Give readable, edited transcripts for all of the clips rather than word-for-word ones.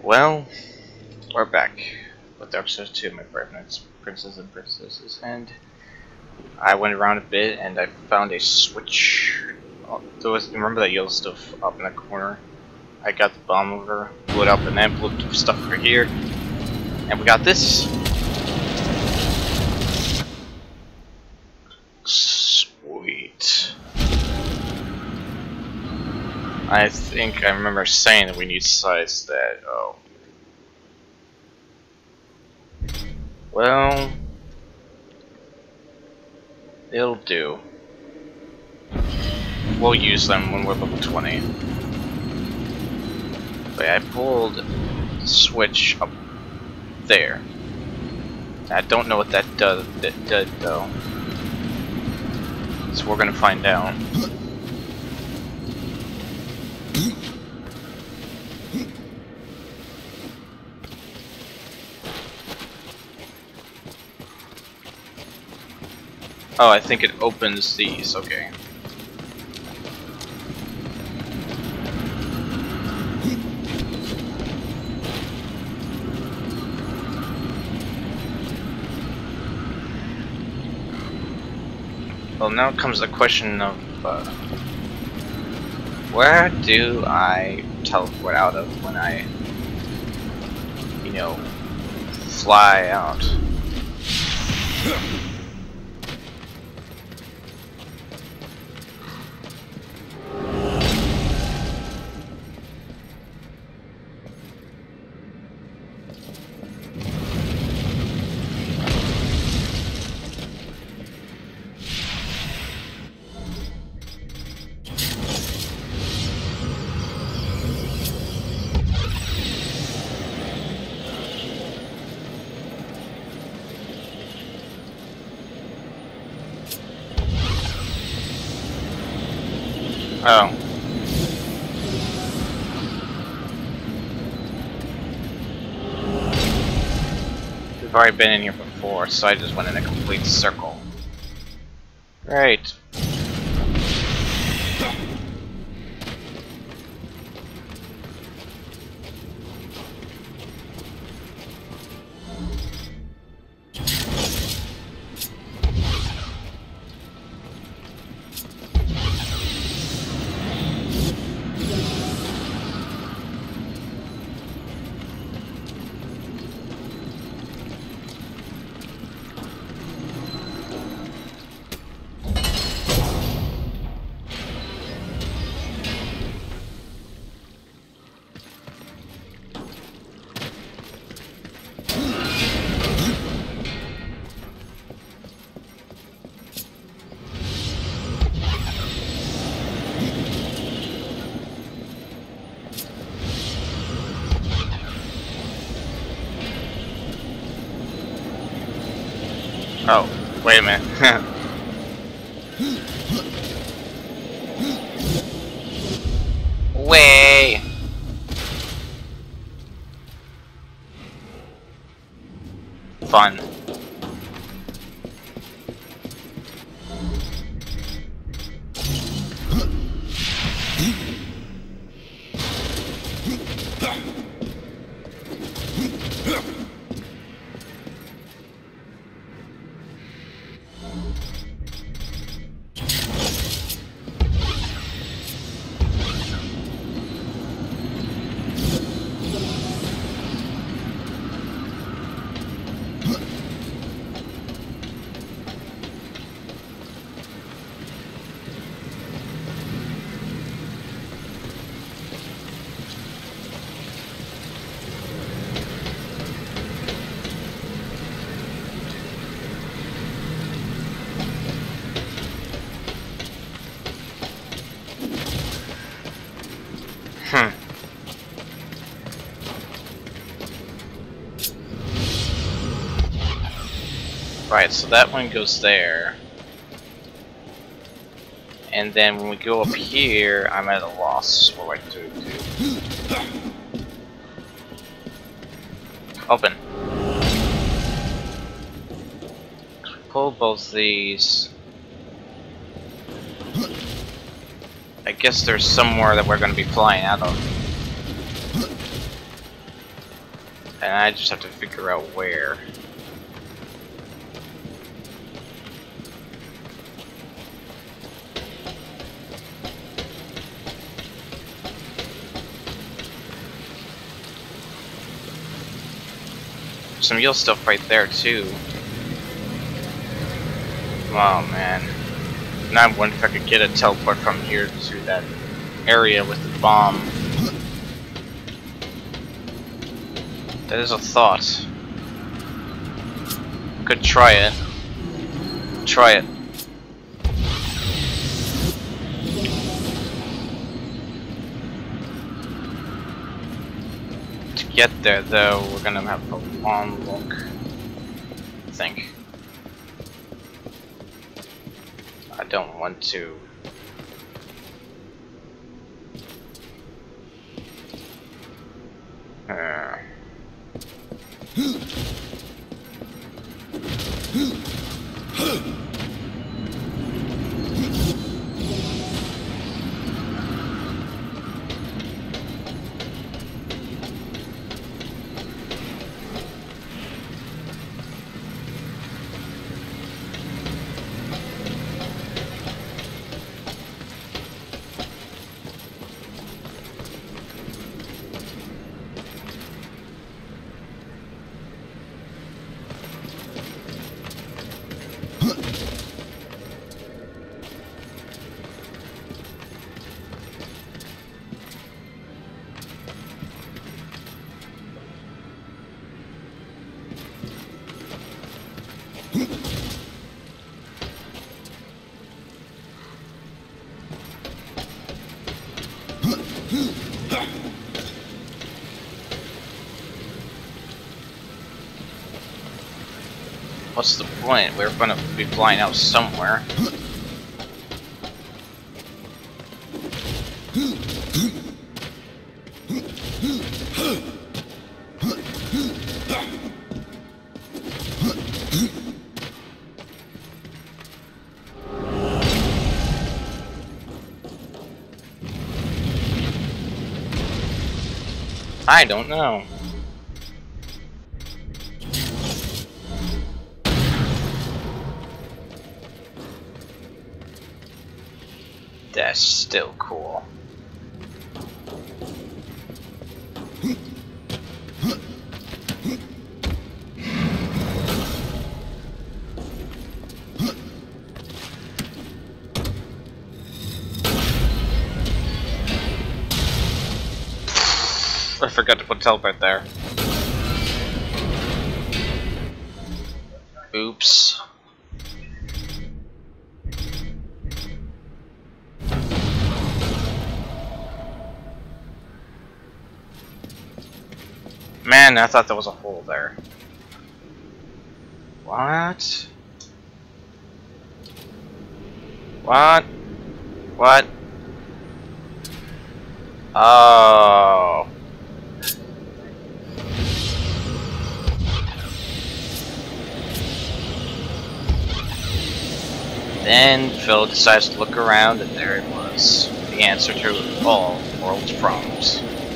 Well, we're back with Darksiders 2, my brave knights, princes and princesses, and I went around a bit and I found a switch. Oh, remember that yellow stuff up in the corner? I got the bomb over, blew it up, and then blew stuff over here, and we got this. Sweet. I think I remember saying that we need size that. Oh. Well, it'll do. We'll use them when we're level 20. But I pulled the switch up there. I don't know what that does though. So we're gonna find out. Oh, I think it opens these, okay. Well, now comes the question of, where do I teleport out of when I, you know, fly out? Oh. We've already been in here before, so I just went in a complete circle. Right. Oh, wait a minute. Way. Fun. Right, so that one goes there. And then when we go up here, I'm at a loss. What do I do? Open. Pull both these. I guess there's somewhere that we're going to be flying out of. And I just have to figure out where. Some real stuff right there too. Oh man. Now I'm wondering if I could get a teleport from here to that area with the bomb. That is a thought. Could try it. Try it. To get there though, we're gonna have a long look, I think. I don't want to. What's the point? We're gonna be flying out somewhere. I don't know. That's still cool. I forgot to put teleport there. Oops. Man, I thought there was a hole there. What? What? What? Oh. Then Phil decides to look around, and there it was. The answer to all the world's problems.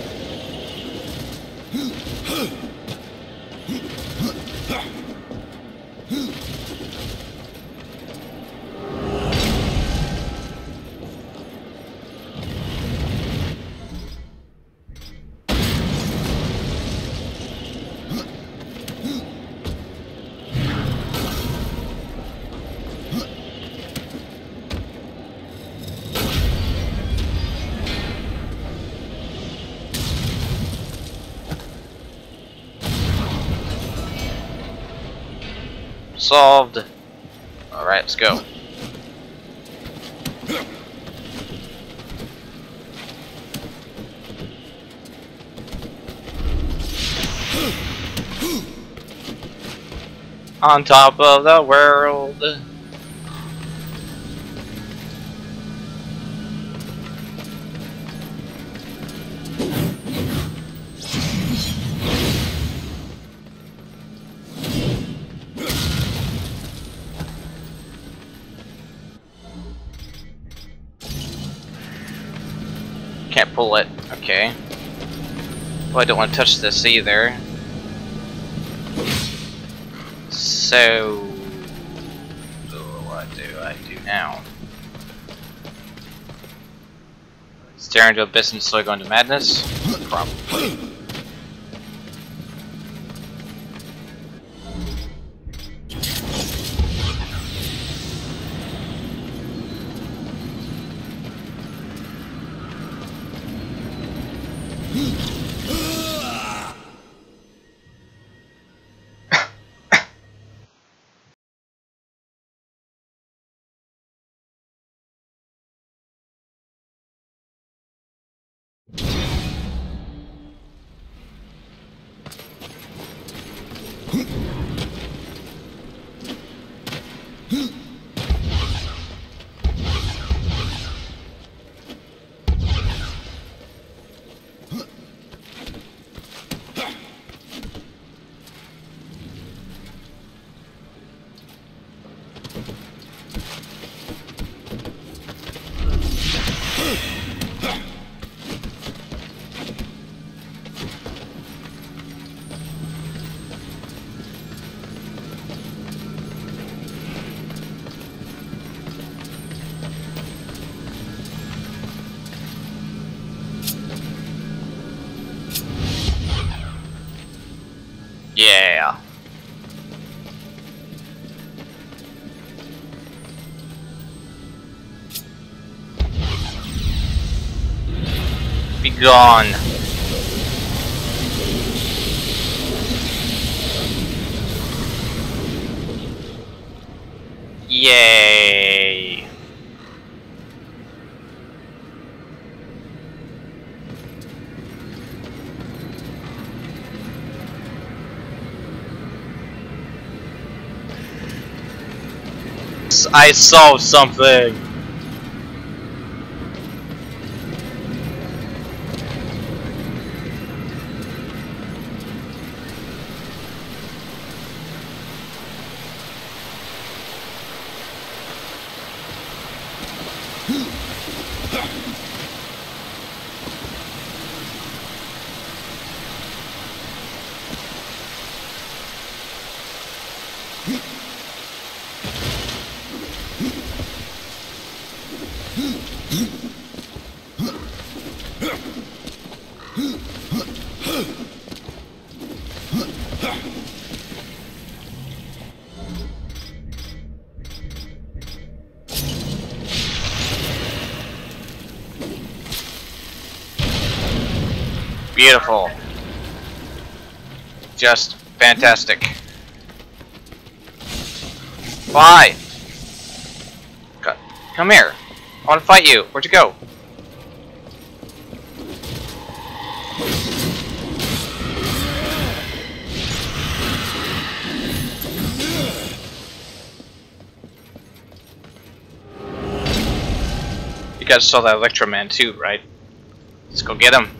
Solved. Alright, let's go. On top of the world. Can't pull it. Okay. Well, I don't want to touch this either. So, what do I do now? Stare into abyss and slowly go into madness? Probably. Yeah. Be gone. Yay. I saw something. Beautiful. Just fantastic. Why? Come here. I want to fight you. Where'd you go? You guys saw that Electro Man too, right? Let's go get him.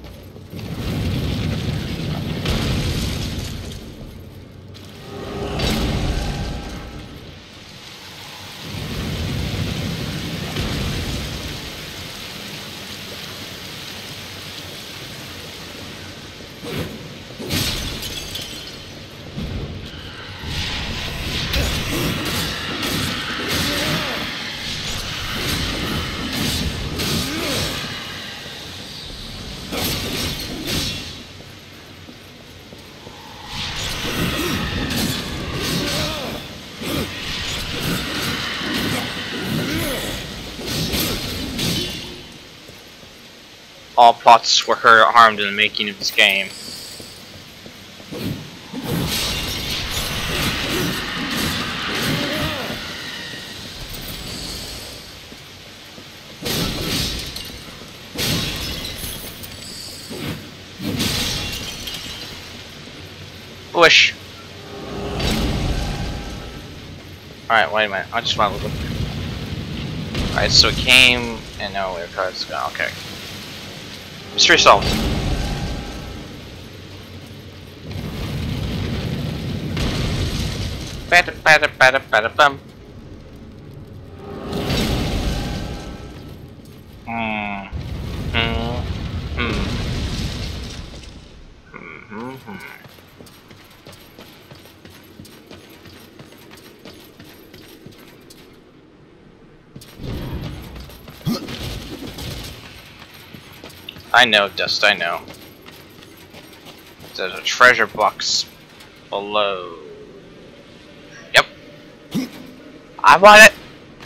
All plots were harmed in the making of this game. Bush. Alright, wait a minute. I just want to look. Alright, so it came and now where cards go. Okay. Mystery solved. Bada bada bada bada bum. I know, Dust, I know. There's a treasure box below. Yep. I want it!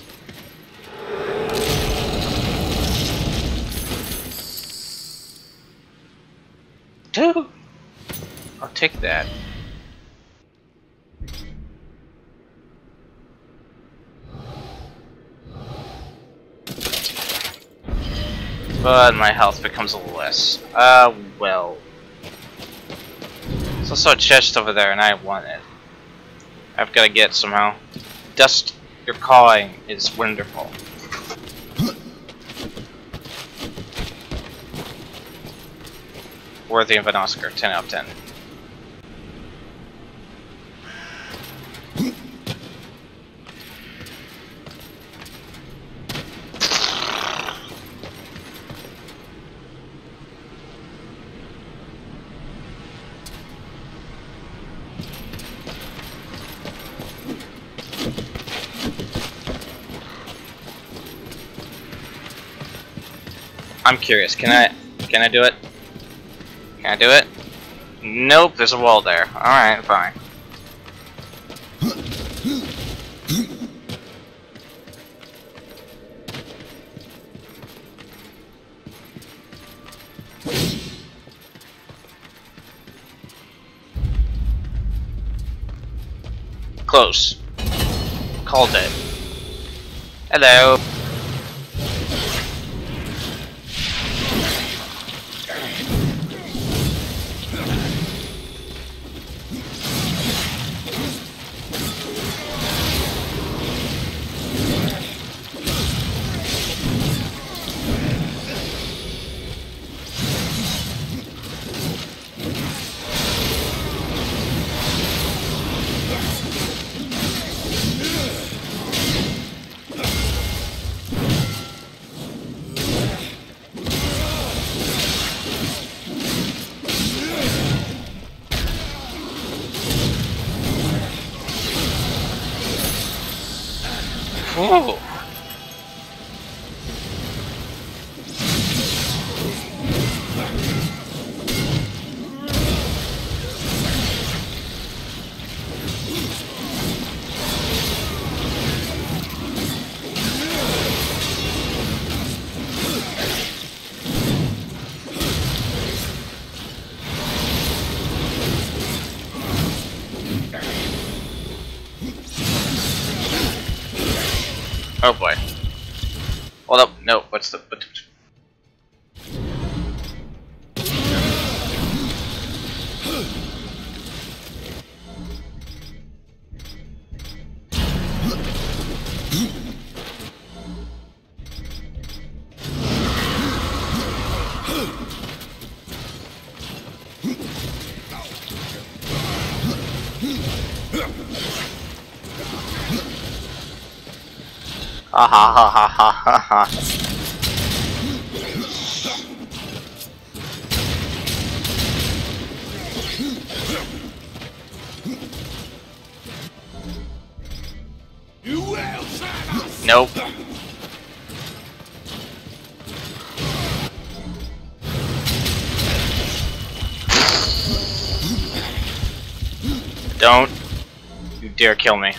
Dude! I'll take that. But my health becomes a little less. Well. There's also a chest over there and I want it. I've got to get it somehow. Dust, your calling is wonderful. Worthy of an Oscar, 10 out of 10. I'm curious, can I do it? Can I do it? Nope, there's a wall there. Alright, fine. Close. Called it. Hello. Whoa. Oh boy. Hold up, no, what's the... Ha ha ha ha ha ha ha. Nope. Don't you dare kill me.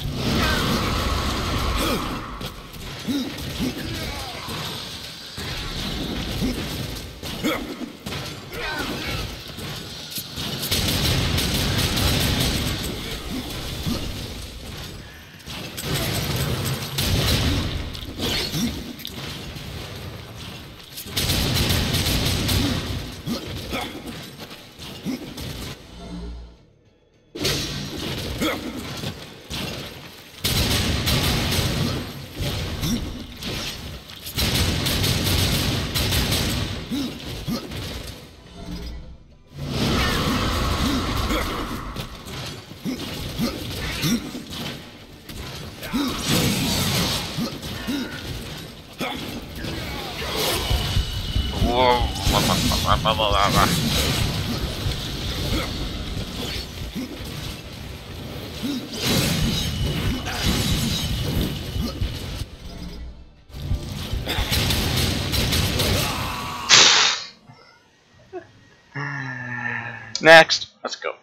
Next, let's go.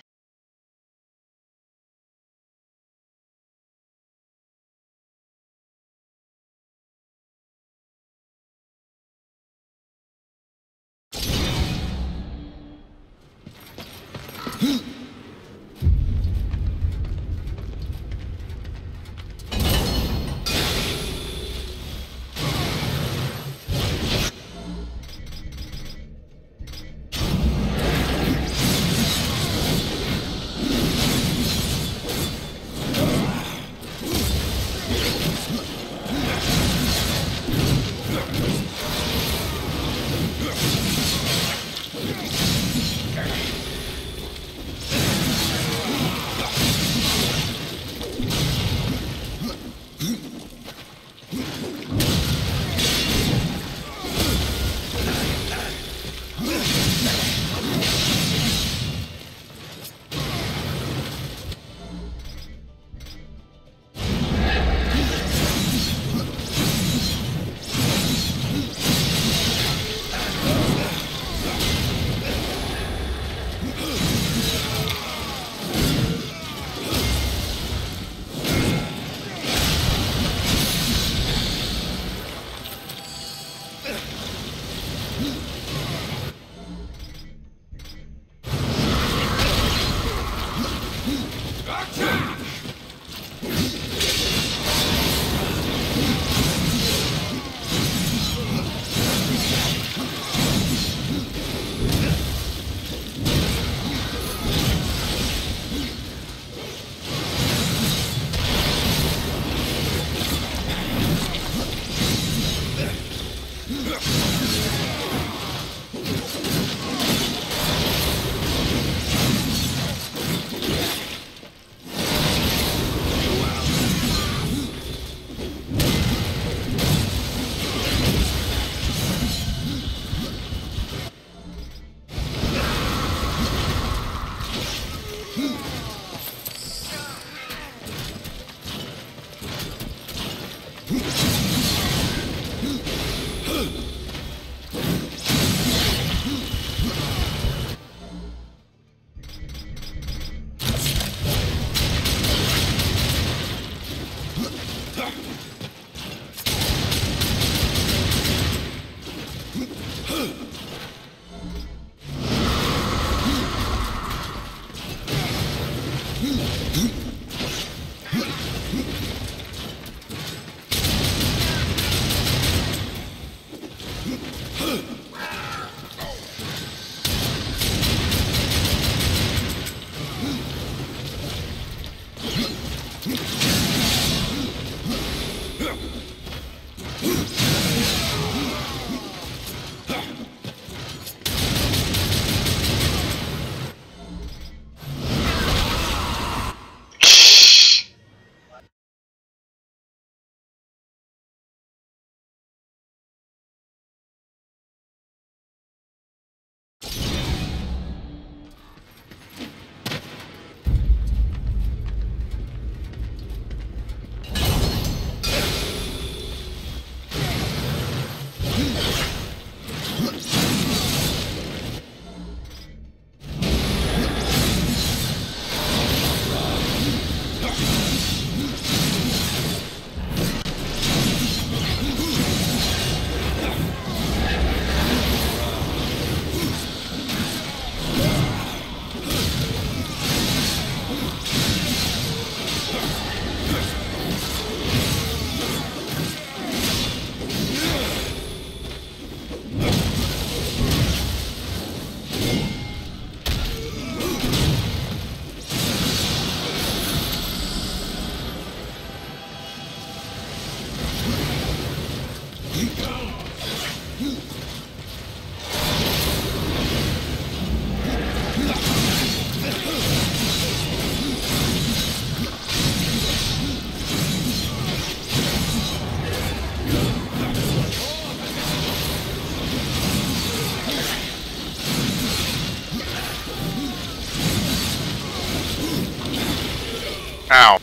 Ow.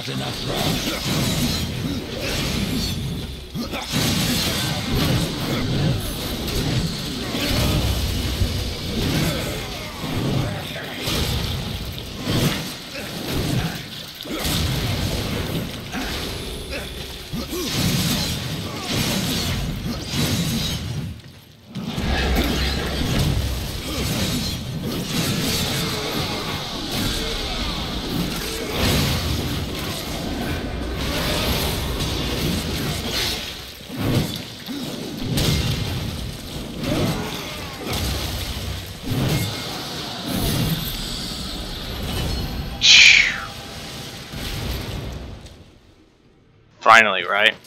not enough room. Finally, right?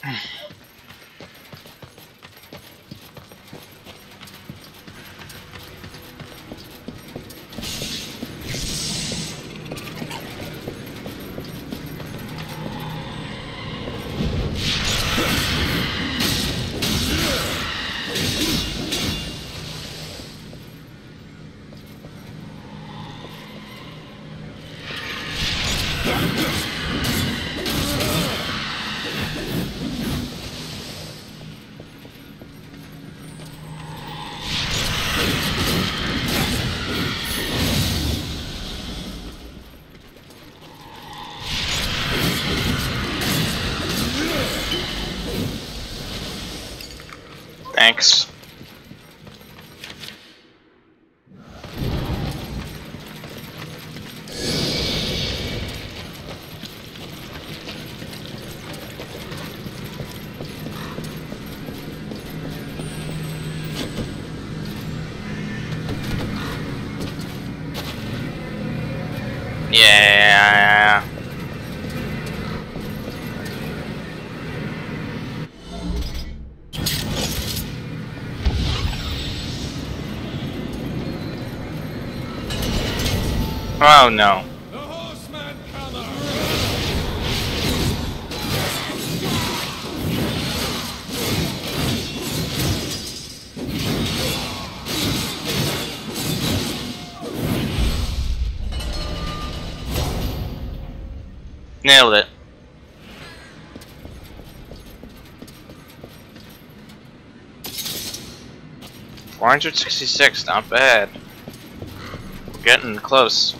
Thanks. Yeah. Oh no. The horseman cometh! Nailed it. $466, not bad. We're getting close.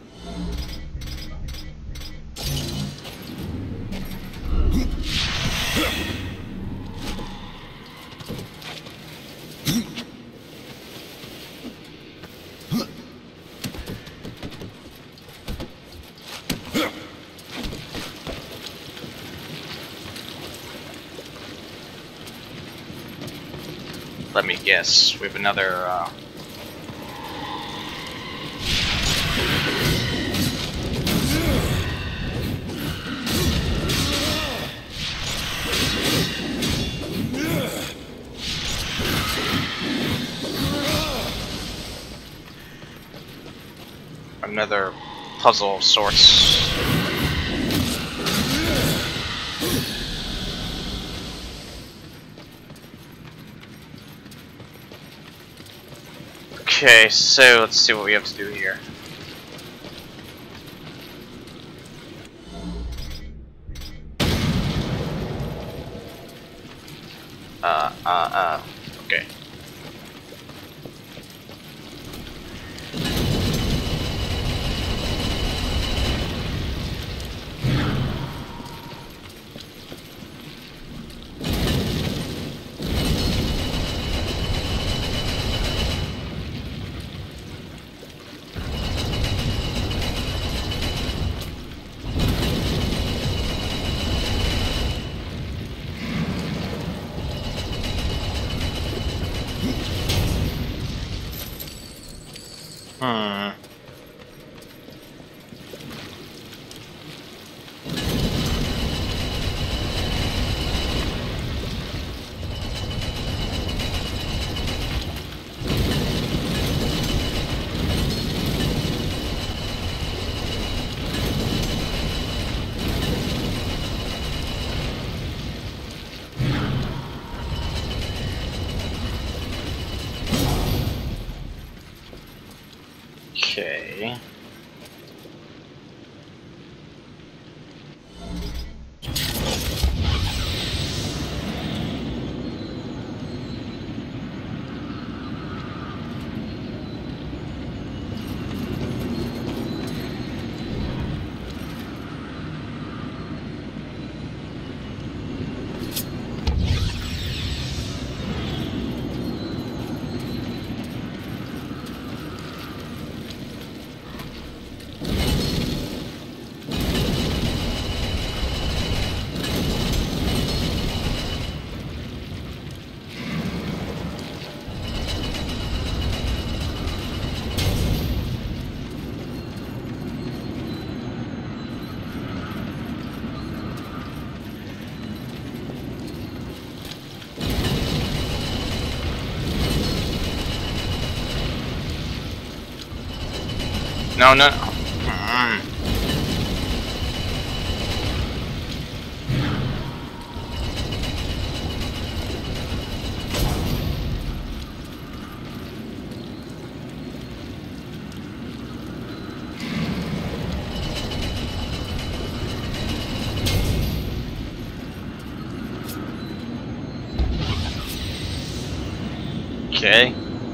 Let me guess, we have another, another puzzle of sorts. Okay, so let's see what we have to do here. Okay. No, no. Mm. Okay.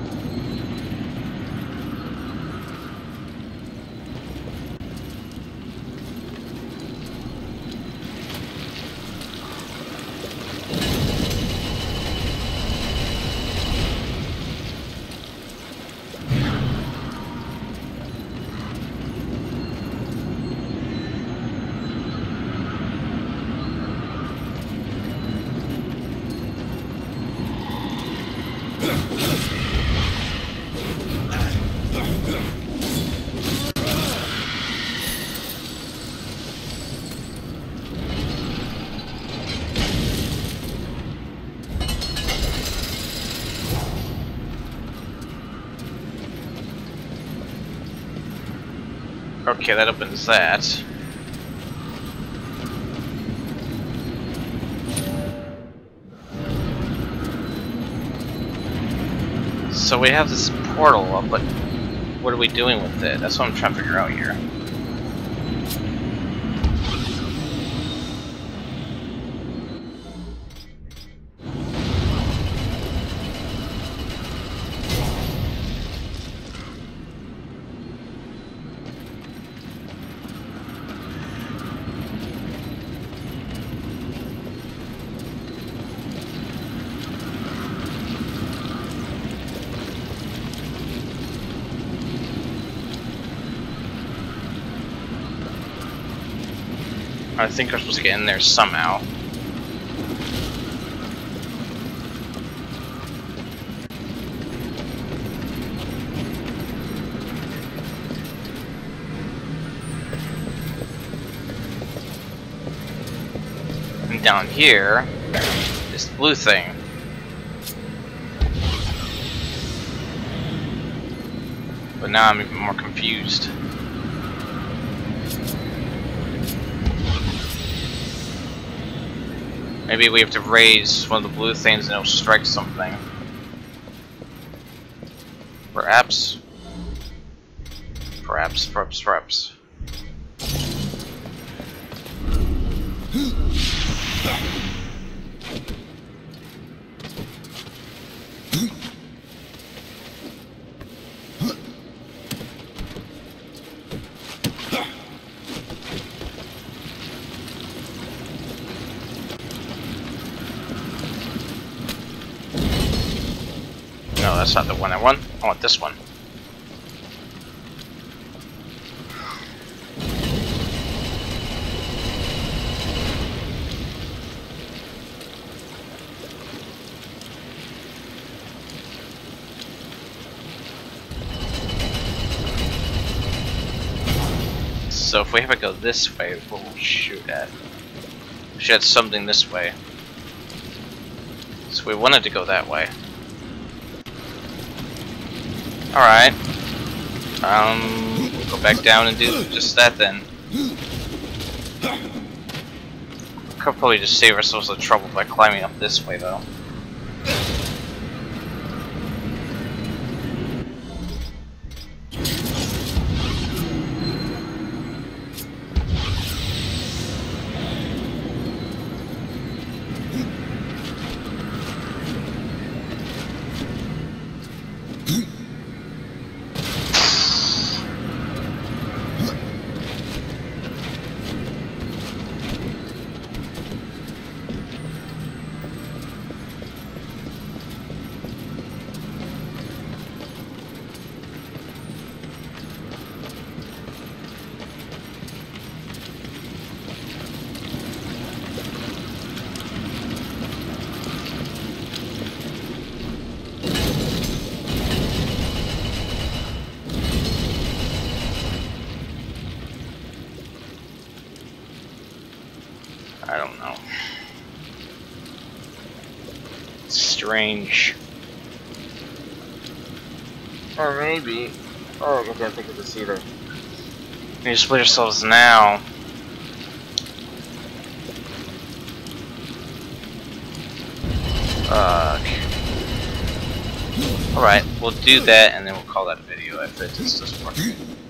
Okay, that opens that. So we have this portal up, but what are we doing with it? That's what I'm trying to figure out here. I think we're supposed to get in there somehow. And down here is the blue thing. But now I'm even more confused. Maybe we have to raise one of the blue things and it'll strike something. Perhaps. Perhaps. No, that's not the one I want. I want this one. So if we have to go this way, what will we shoot at? We should have something this way. So we wanted to go that way. Alright. We'll go back down and do just that then. Could probably just save ourselves the trouble by climbing up this way though. I don't know. It's strange. Or maybe... Oh, I can't think of this either. We need to split ourselves now. Alright, we'll do that and then we'll call that a video if it just doesn't work.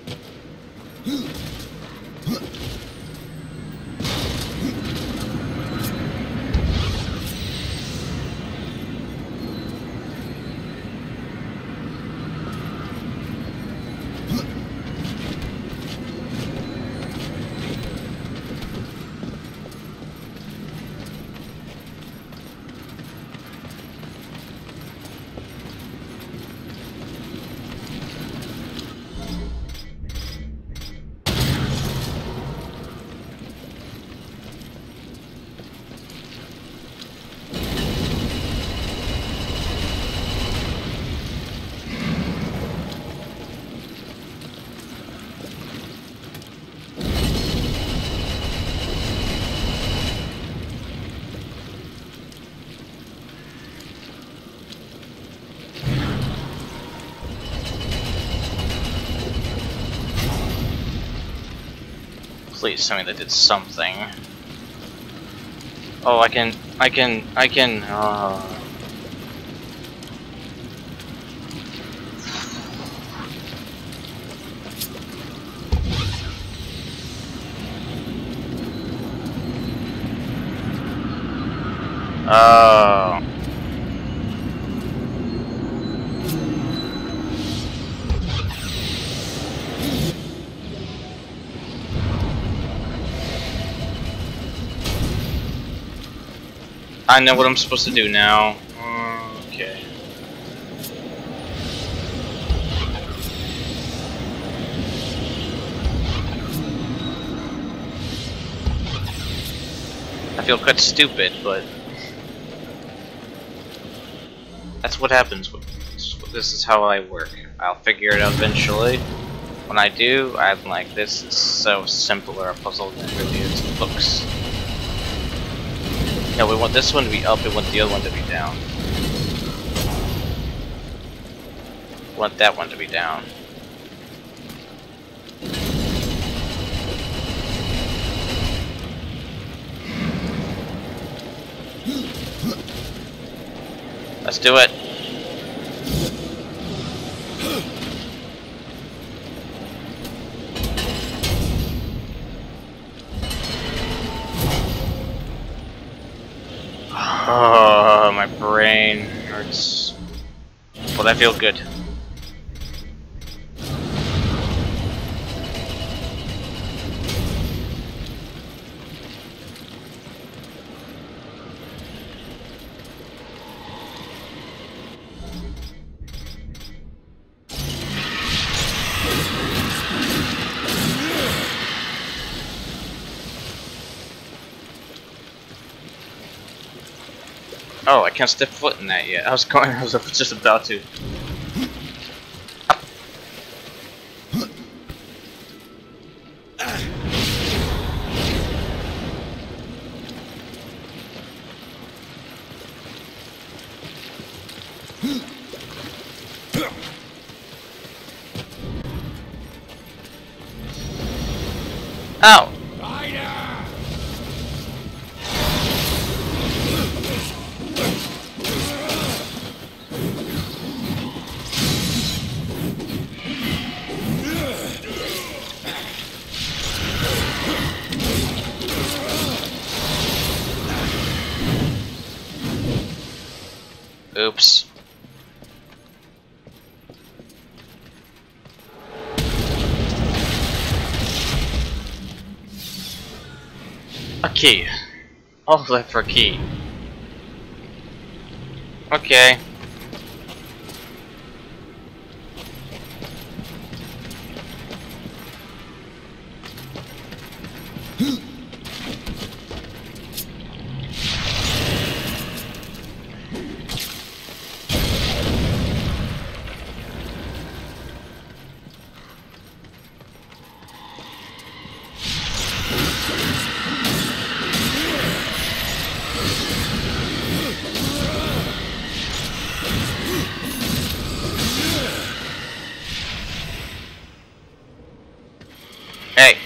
Please tell me that did something. Oh, I can. Oh. I know what I'm supposed to do now. Okay. I feel quite stupid, but that's what happens. This is how I work. I'll figure it out eventually. When I do, I'm like, this is so simpler a puzzle than it really is. It looks. No, we want this one to be up, we want the other one to be down. We want that one to be down. Let's do it. Oh, my brain hurts. Well, that feels good. Oh, I can't step foot in that yet. I was just about to. Ow! Oops. A key. All left for a key. Okay. Hey!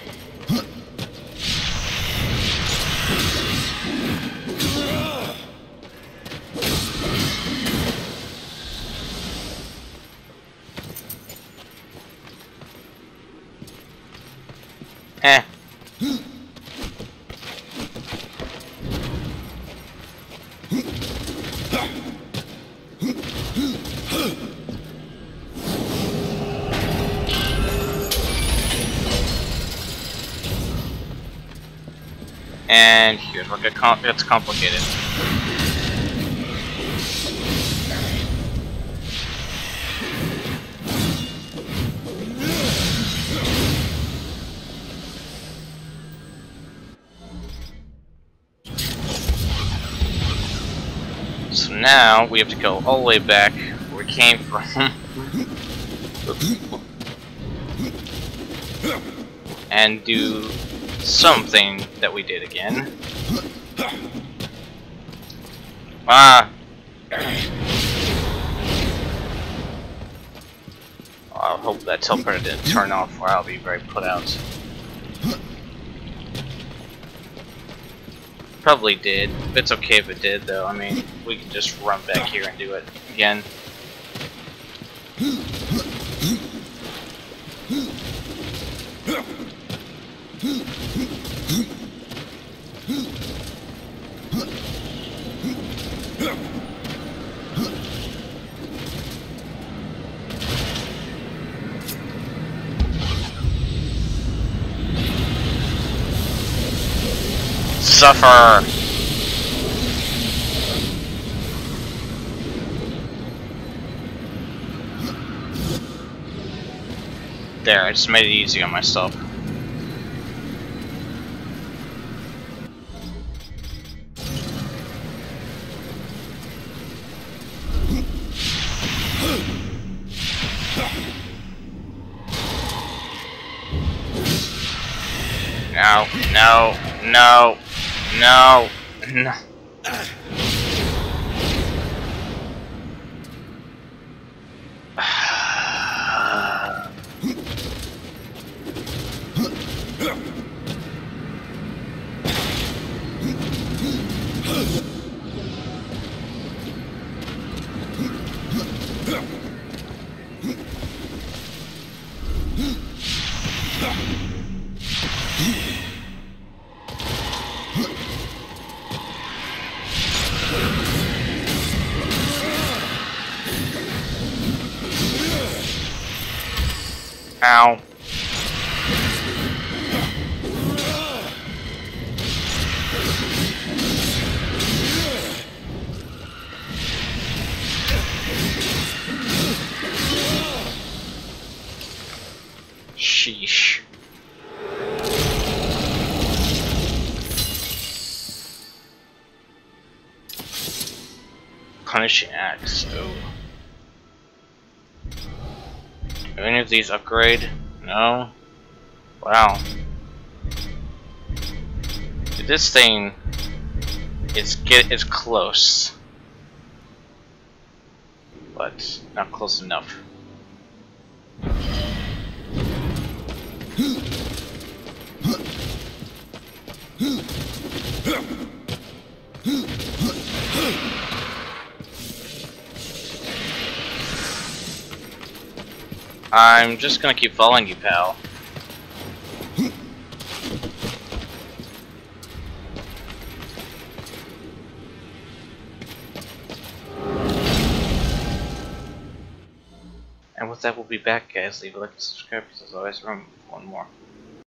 Eh. And here's where it gets complicated. So now we have to go all the way back where we came from. And do something that we did again. Ah! I hope that teleporter didn't turn off or I'll be very put out. Probably did. It's okay if it did though, I mean, we can just run back here and do it again. Suffer! There, I just made it easy on myself. No, no, no, no, no. Ow. Sheesh. Punishing axe. Oh. Do any of these upgrade? No? Wow. This thing it's close. But not close enough. I'm just gonna keep following you, pal. And with that, we'll be back, guys. Leave a like and subscribe, because there's always room for one more.